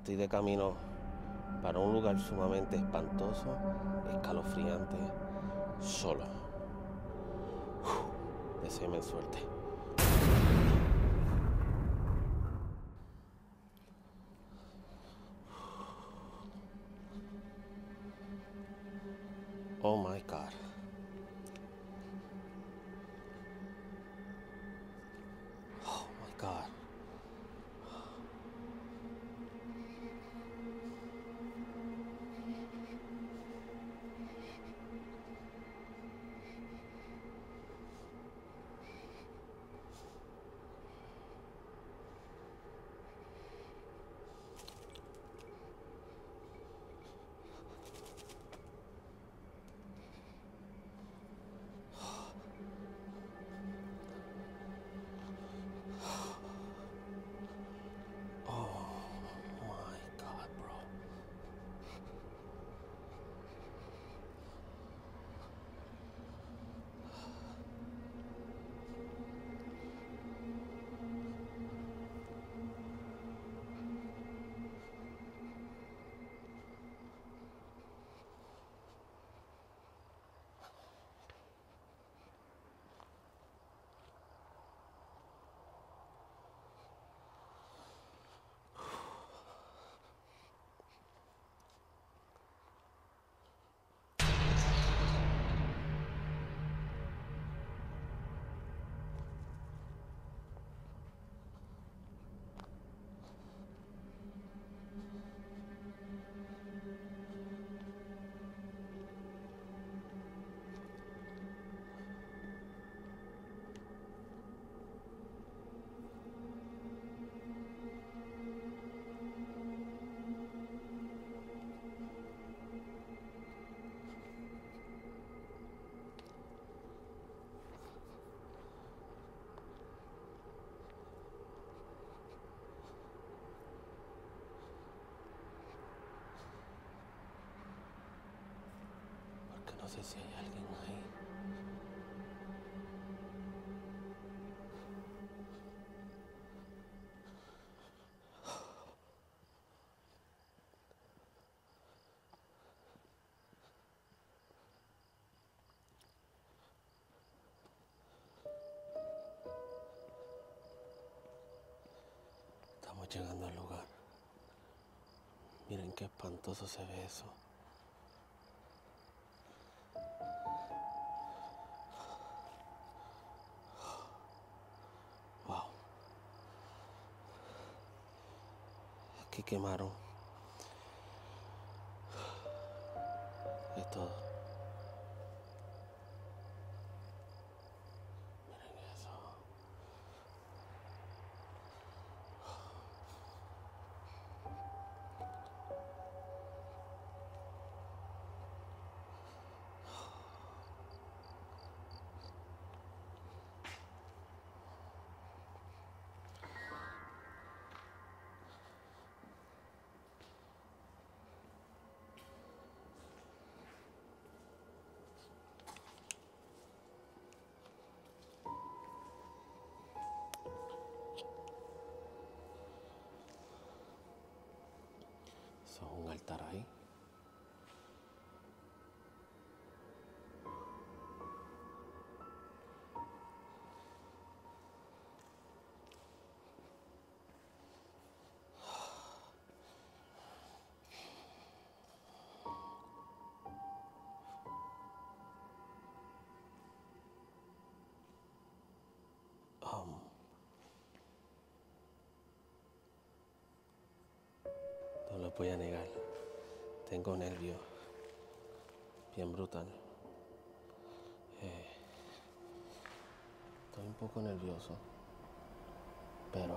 Estoy de camino para un lugar sumamente espantoso, escalofriante, solo. Deséame suerte. Oh my God. Oh my God. No sé si hay alguien ahí. Estamos llegando al lugar. Miren qué espantoso se ve eso. Aquí quemaron. Es todo. Miren eso. Eso es un altar ahí. No lo voy a negar. Tengo nervios. Bien brutal. Estoy un poco nervioso. Pero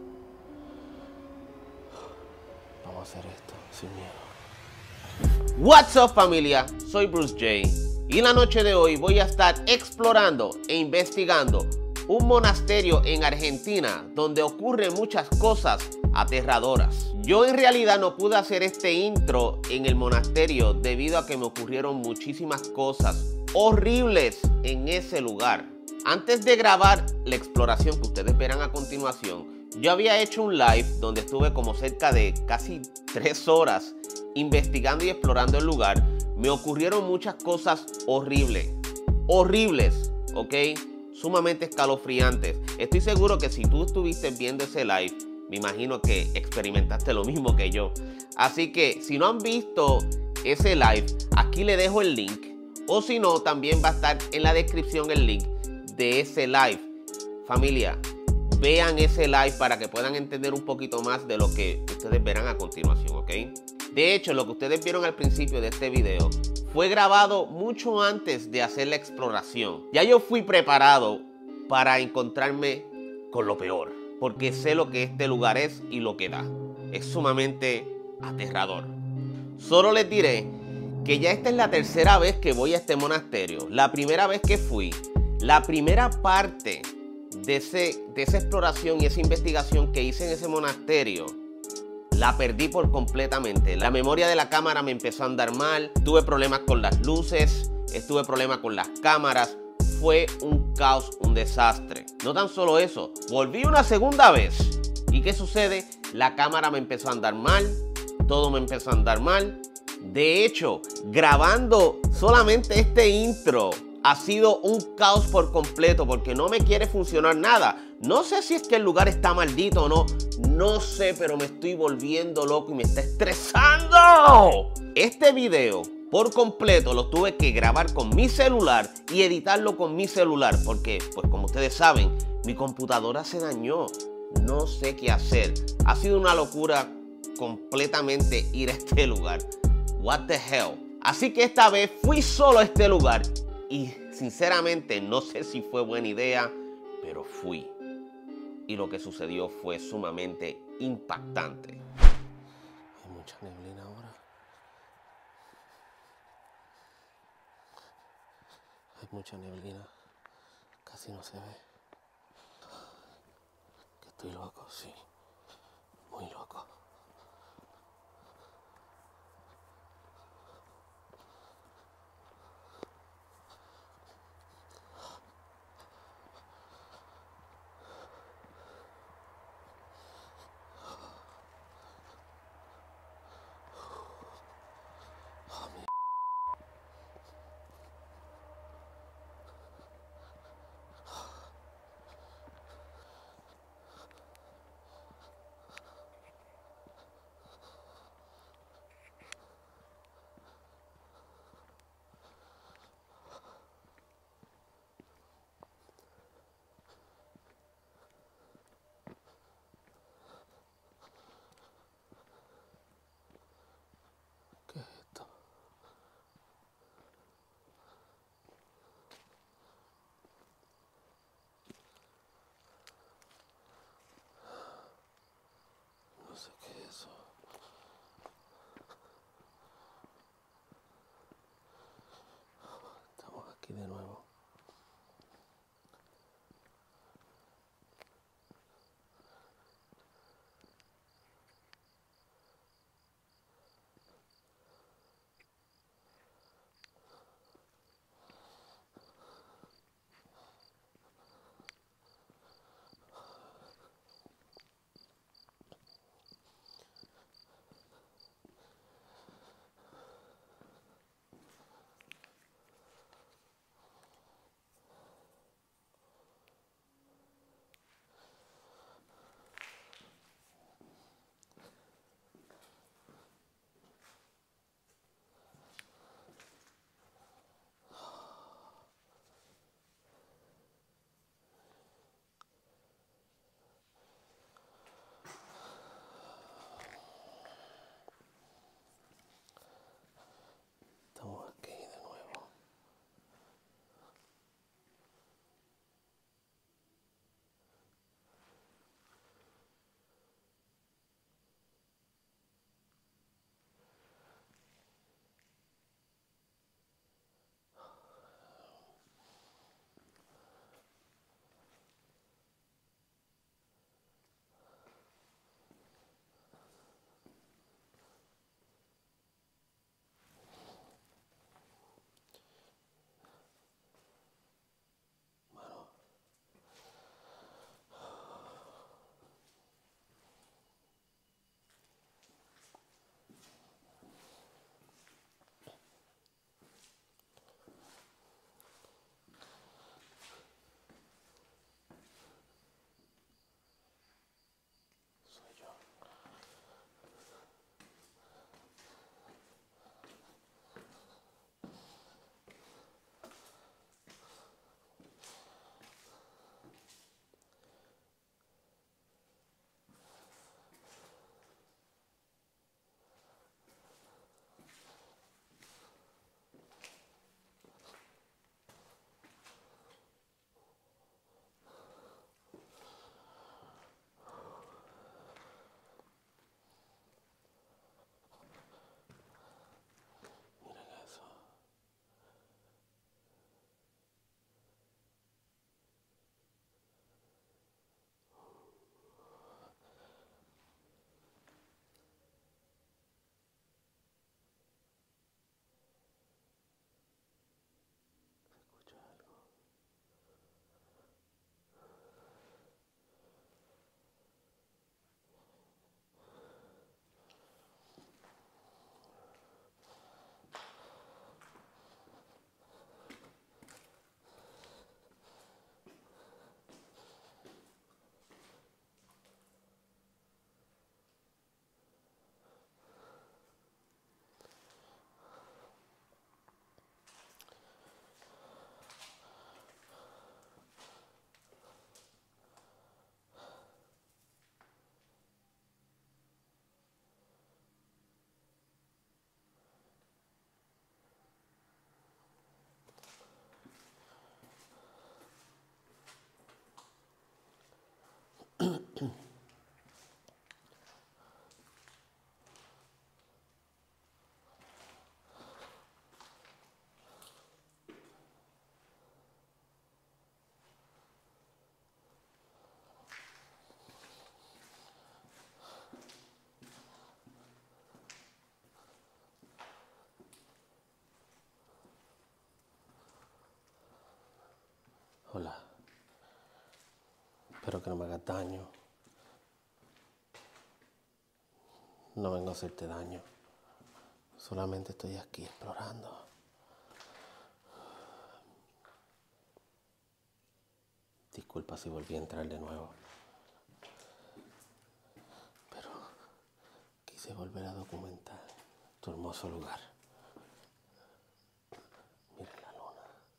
vamos a hacer esto sin miedo. What's up, familia? Soy Bruce J. Y la noche de hoy voy a estar explorando e investigando un monasterio en Argentina donde ocurren muchas cosas aterradoras. Yo en realidad no pude hacer este intro en el monasterio debido a que me ocurrieron muchísimas cosas horribles en ese lugar. Antes de grabar la exploración que ustedes verán a continuación, Yo había hecho un live donde estuve como cerca de casi 3 horas investigando y explorando el lugar. Me ocurrieron muchas cosas horribles, ¿ok? Sumamente escalofriantes. Estoy seguro que si tú estuviste viendo ese live, me imagino que experimentaste lo mismo que yo. Así que si no han visto ese live, aquí le dejo el link. O si no, también va a estar en la descripción el link de ese live. Familia, vean ese live para que puedan entender un poquito más de lo que ustedes verán a continuación, ¿ok? De hecho, lo que ustedes vieron al principio de este video fue grabado mucho antes de hacer la exploración. Ya yo fui preparado para encontrarme con lo peor, porque sé lo que este lugar es y lo que da. Es sumamente aterrador. Solo les diré que ya esta es la tercera vez que voy a este monasterio. La primera vez que fui, la primera parte de esa exploración y esa investigación que hice en ese monasterio, la perdí por completamente. La memoria de la cámara me empezó a andar mal, tuve problemas con las luces, tuve problemas con las cámaras. Fue un caos, un desastre. No tan solo eso, volví una segunda vez. ¿Y qué sucede? La cámara me empezó a andar mal, todo me empezó a andar mal. De hecho, grabando solamente este intro ha sido un caos por completo porque no me quiere funcionar nada. No sé si es que el lugar está maldito o no. No sé, pero me estoy volviendo loco y me está estresando. Este video por completo lo tuve que grabar con mi celular y editarlo con mi celular porque, pues como ustedes saben, mi computadora se dañó. No sé qué hacer. Ha sido una locura completamente ir a este lugar. What the hell. Así que esta vez fui solo a este lugar y sinceramente no sé si fue buena idea, pero fui. Y lo que sucedió fue sumamente impactante. Hay mucha neblina ahora. Hay mucha neblina. Casi no se ve. Que estoy loco, sí. Muy loco. Espero que no me hagas daño. No vengo a hacerte daño. Solamente estoy aquí explorando. Disculpa si volví a entrar de nuevo. Pero quise volver a documentar tu hermoso lugar. Mira la luna.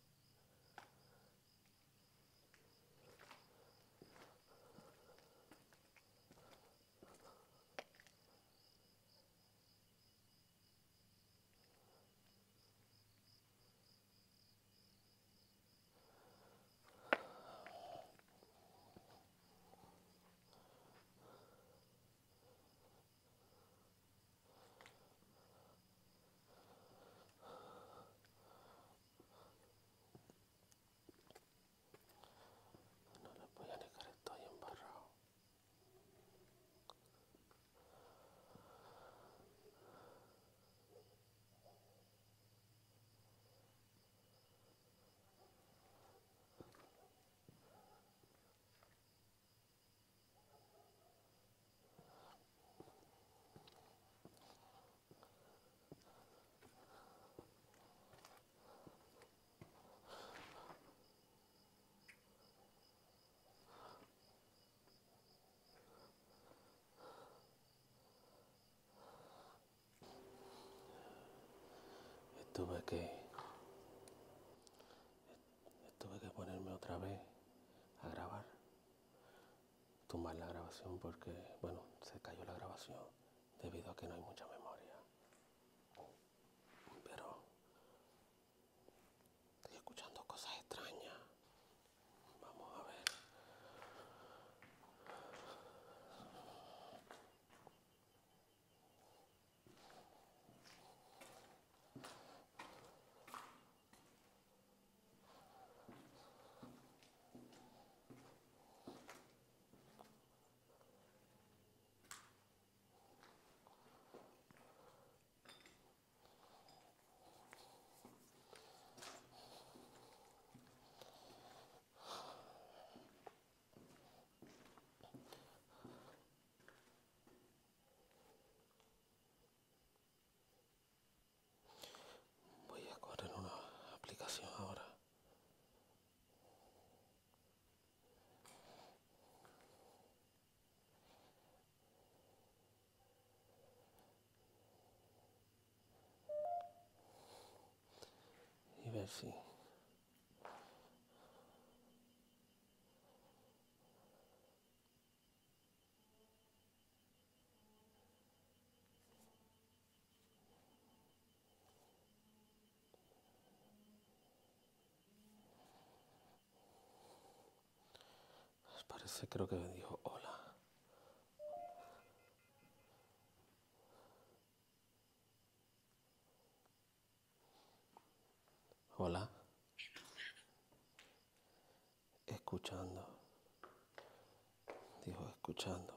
No les voy a negar, estoy embarrado. Tuve que ponerme otra vez a grabar, tumbar la grabación porque, bueno, se cayó la grabación debido a que no hay mucha memoria. Pero estoy escuchando cosas extrañas. Vamos a ver. Voy a correr una aplicación ahora. Y ver si... Parece, creo que me dijo hola. Hola. Escuchando. Dijo escuchando.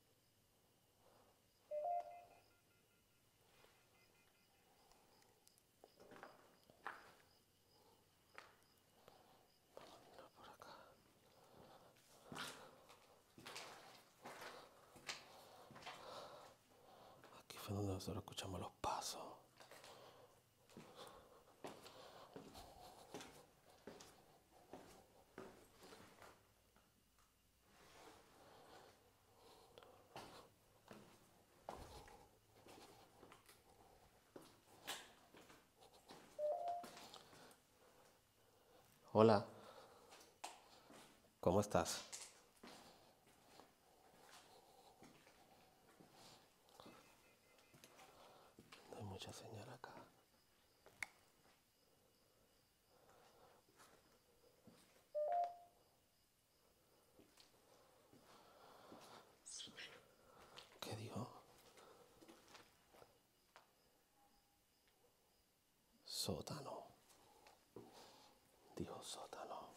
Vámonos por acá. Aquí fue donde nosotros escuchamos los pasos. Hola. ¿Cómo estás? No hay mucha señal acá. ¿Qué dijo? Sótano. Dijo sótano.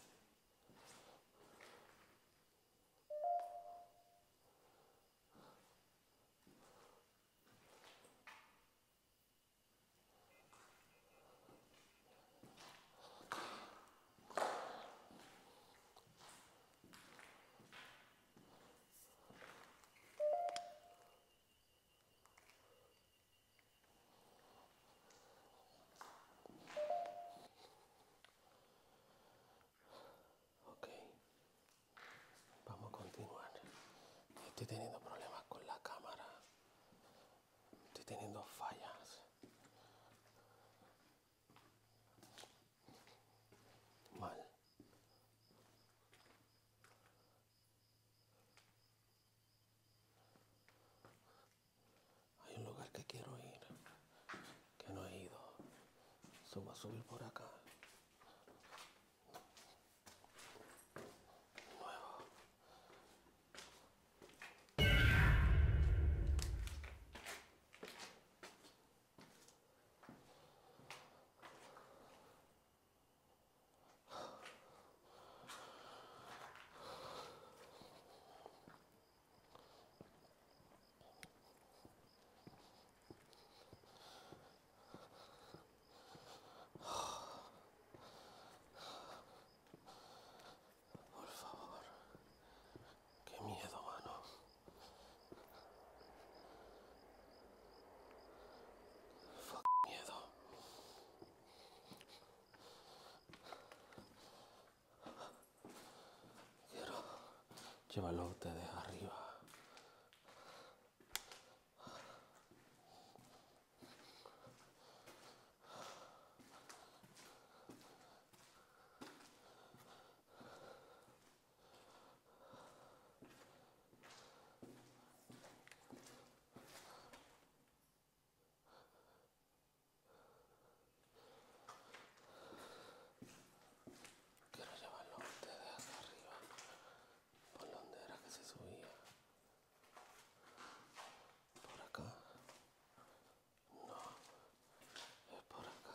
teniendo problemas con la cámara. Estoy teniendo fallas. Mal. Hay un lugar que quiero ir, que no he ido. Voy a subir por acá. Por favor. Qué miedo, mano. Fuck miedo. Quiero llevarlo a ustedes arriba. Quiero llevarlo a ustedes acá arriba. ¿Por dónde era que se subía? ¿Por acá? No, es por acá.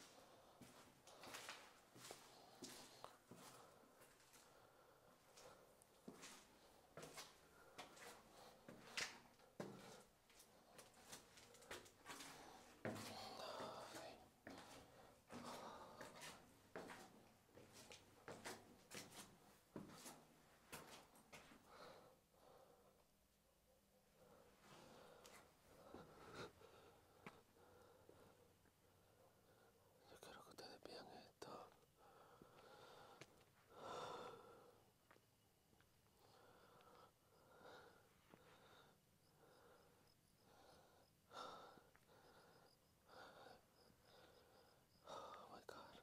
Yo quiero que ustedes vean esto. Oh my God.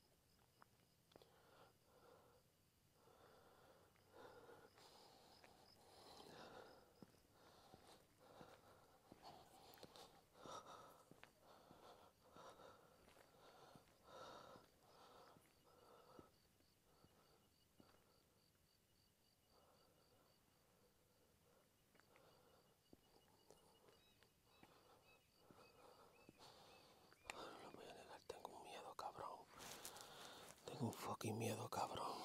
No lo voy a negar, tengo un miedo, cabrón. Tengo un fucking miedo, cabrón.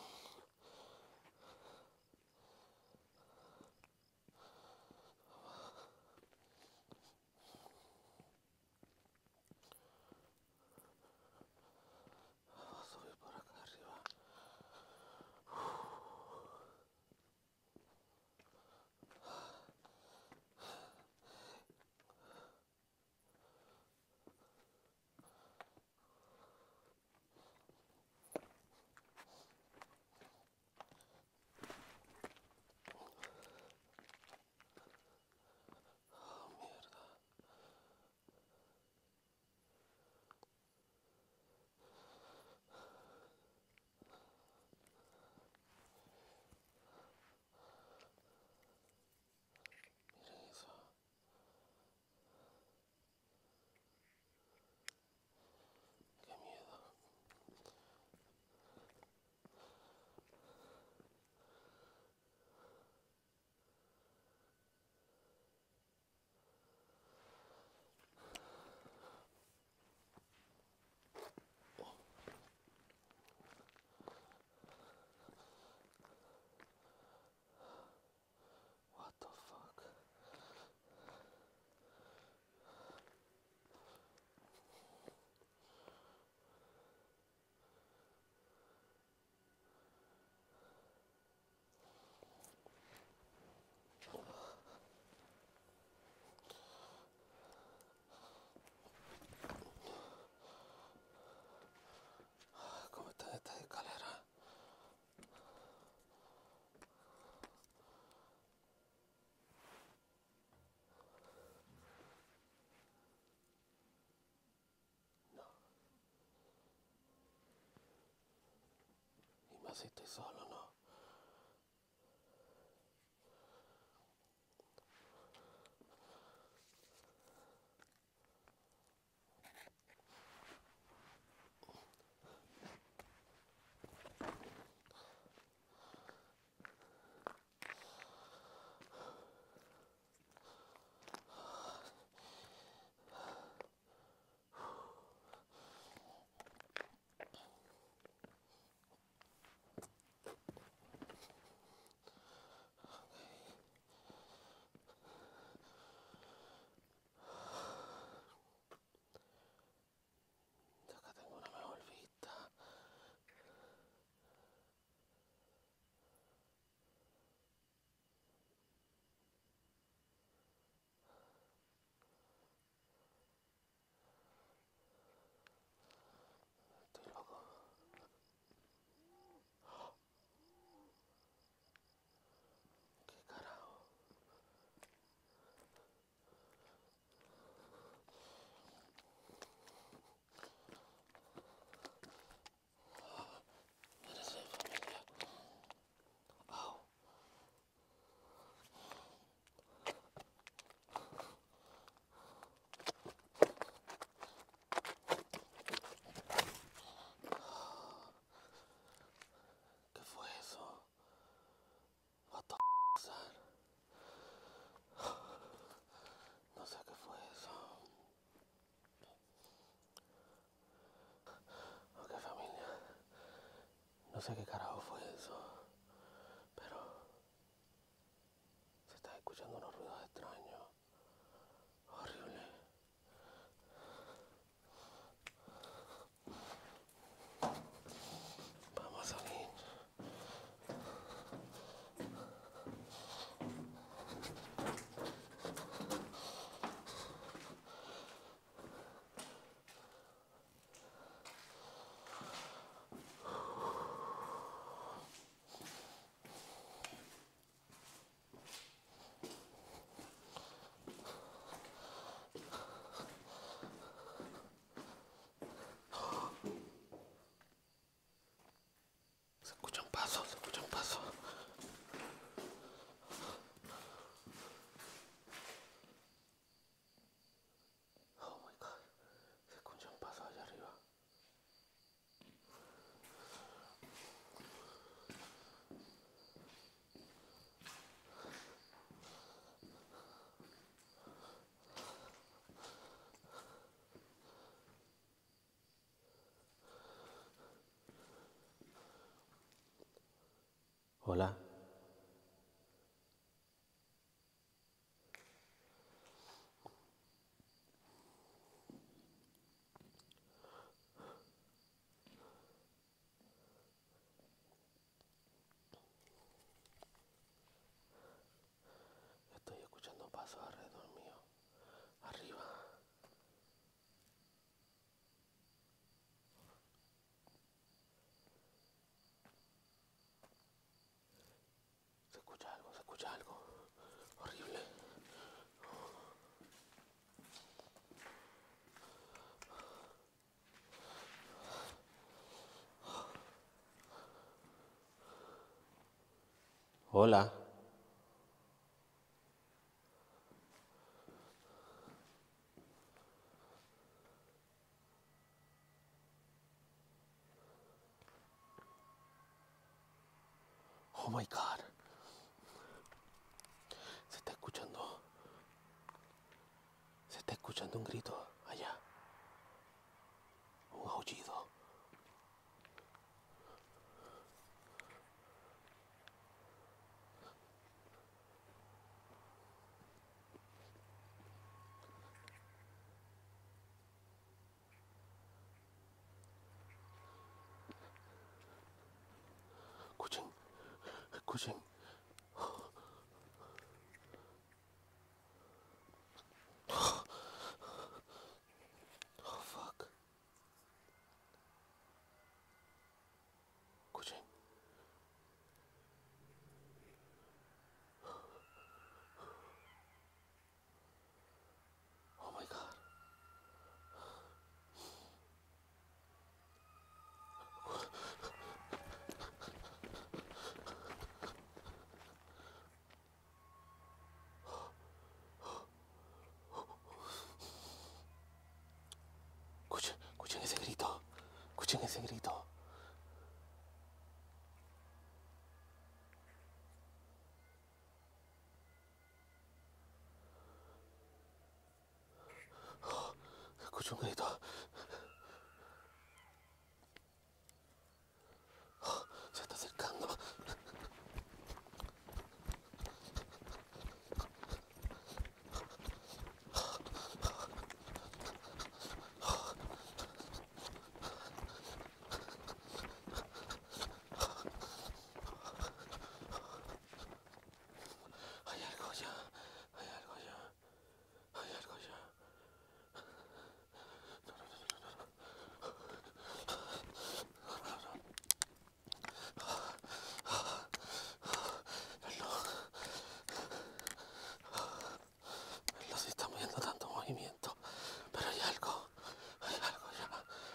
Voy a subir por acá arriba. Así estoy solo, ¿no? Acá tengo una mejor vista. Estoy loco. ¿Qué carajo? Mírense, familia. Au. ¿Qué fue eso? What the f***, no sé qué fue eso. Ok, familia. No sé qué carajo fue eso. Pero se están escuchando unos ruidos extraños. Horrible. Vamos a salir. Se escuchan pasos, se escuchan pasos. Oh my god, se escuchan pasos allá arriba. Hola. Estoy escuchando pasos alrededor mío. Arriba. Se escucha algo, se escucha algo. Horrible. Hola. Oh my god. Se está escuchando. Se está escuchando un grito allá. Un aullido. Escuchen. Escuchen. Oh fuck. Escuchen. Oh my god. Escuchen ese grito. Escucho un grito. Se está acercando. Hay algo allá. Hay algo allá. Hay algo allá. No se está moviendo tanto movimiento, pero hay algo ya.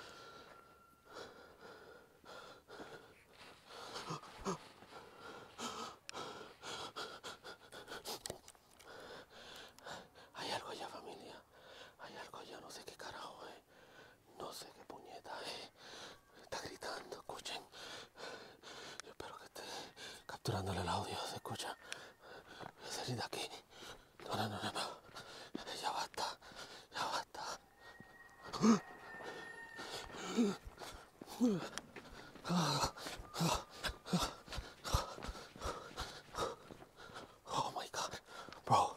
Hay algo allá, familia. Hay algo allá, no sé qué carajo es. No sé qué puñeta es. Está gritando, escuchen. Yo espero que esté capturándole el audio, ¿se escucha? Voy a salir de aquí. No. Ya basta. Oh my God. Bro.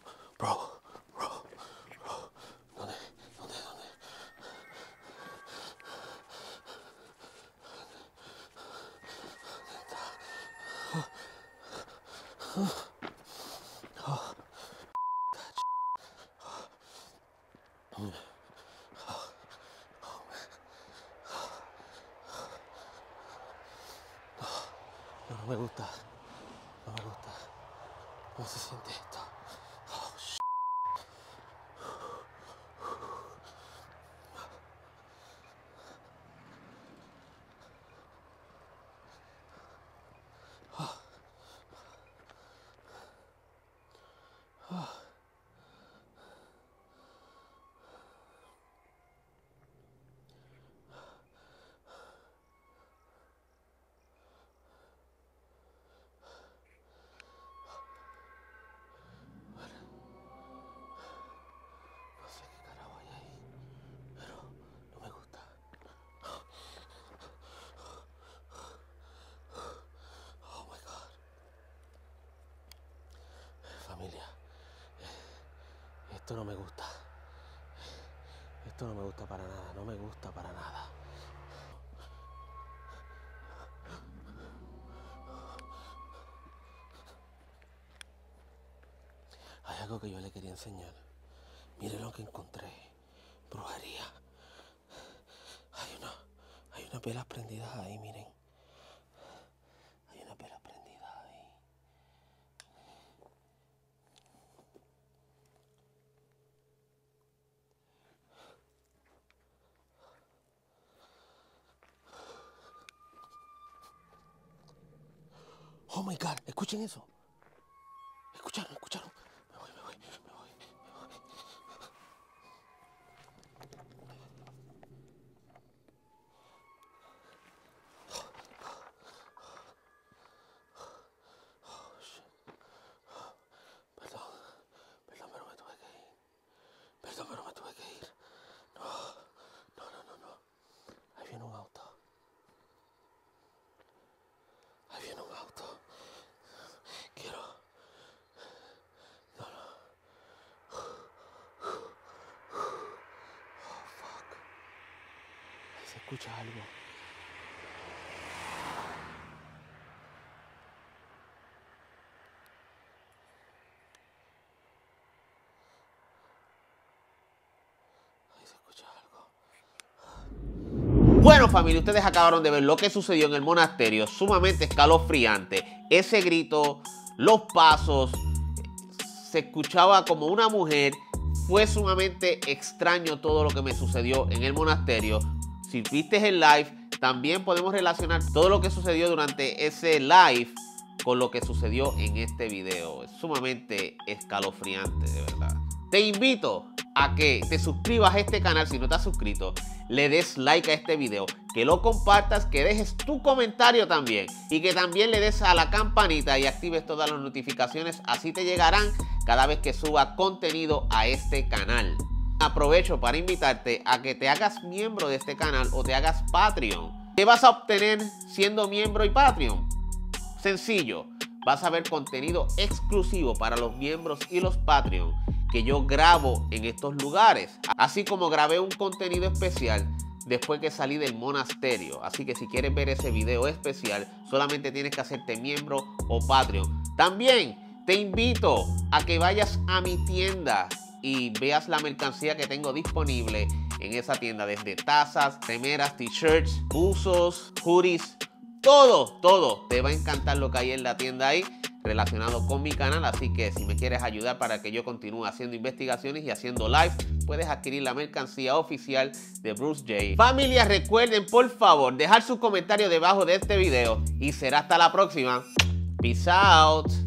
¿Dónde? No me gusta. ¿Cómo se siente esto? Oh, shit. No sé qué carajo hay ahí, pero no me gusta. Oh my God. Familia, esto no me gusta. Esto no me gusta para nada, no me gusta para nada. Hay algo que yo le quería enseñar. Miren lo que encontré. Brujería. Hay unas velas prendidas ahí, miren. Hay unas velas prendidas ahí. Oh my God, escuchen eso. ¿Escucharon? Me voy. Oh, shit. Perdón, pero me tuve que ir. No. Ahí viene un auto. Quiero. No. Oh, fuck. Ahí se escucha algo. Bueno, familia, ustedes acabaron de ver lo que sucedió en el monasterio, sumamente escalofriante. Ese grito, los pasos, se escuchaba como una mujer. Fue sumamente extraño todo lo que me sucedió en el monasterio. Si viste el live, también podemos relacionar todo lo que sucedió durante ese live con lo que sucedió en este video. Es sumamente escalofriante, de verdad. Te invito a que te suscribas a este canal si no te has suscrito, le des like a este video, que lo compartas, que dejes tu comentario también y que también le des a la campanita y actives todas las notificaciones, así te llegarán cada vez que suba contenido a este canal. Aprovecho para invitarte a que te hagas miembro de este canal o te hagas Patreon. ¿Qué vas a obtener siendo miembro y Patreon? Sencillo, vas a ver contenido exclusivo para los miembros y los Patreon que yo grabo en estos lugares, así como grabé un contenido especial después que salí del monasterio. Así que si quieres ver ese video especial, solamente tienes que hacerte miembro o Patreon. También te invito a que vayas a mi tienda y veas la mercancía que tengo disponible en esa tienda, desde tazas, remeras, t-shirts, buzos, hoodies, todo. Te va a encantar lo que hay en la tienda ahí relacionado con mi canal, así que si me quieres ayudar para que yo continúe haciendo investigaciones y haciendo live, puedes adquirir la mercancía oficial de Bruce J. Familia, recuerden por favor dejar sus comentarios debajo de este video y será hasta la próxima. Peace out.